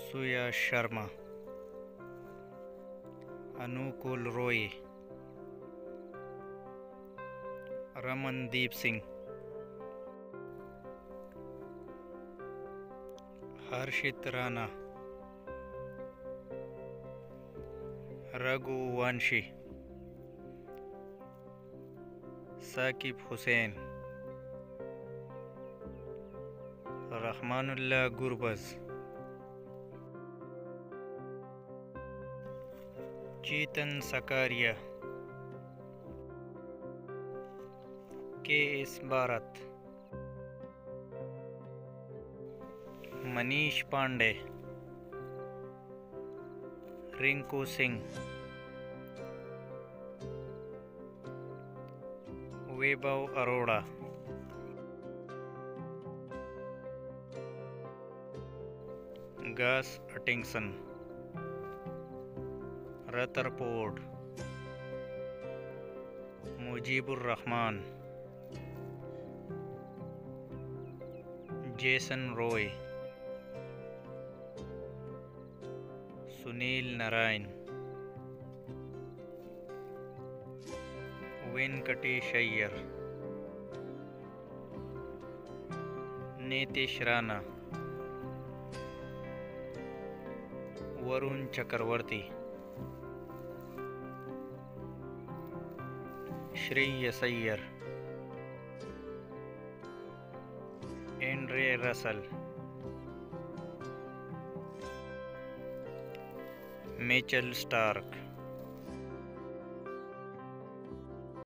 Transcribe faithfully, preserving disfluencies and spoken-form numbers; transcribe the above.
सुया शर्मा, अनुकूल रॉय, रमनदीप सिंह, हर्षित Rana, Raghuvanshi, Saqib Hussain, Rahmanullah Gurbaz, Chetan Sakariya, K S Bharat, Manish Pandey, Rinku Singh, Vaibhav Arora, Gus Atkinson, Rutherford, Mujeebur Rahman, Jason Roy, Sunil Narine, Venkatesh Iyer, Nitish Rana, Varun Chakravarthy, Shreyas Iyer, Andre Russell, Mitchell Stark.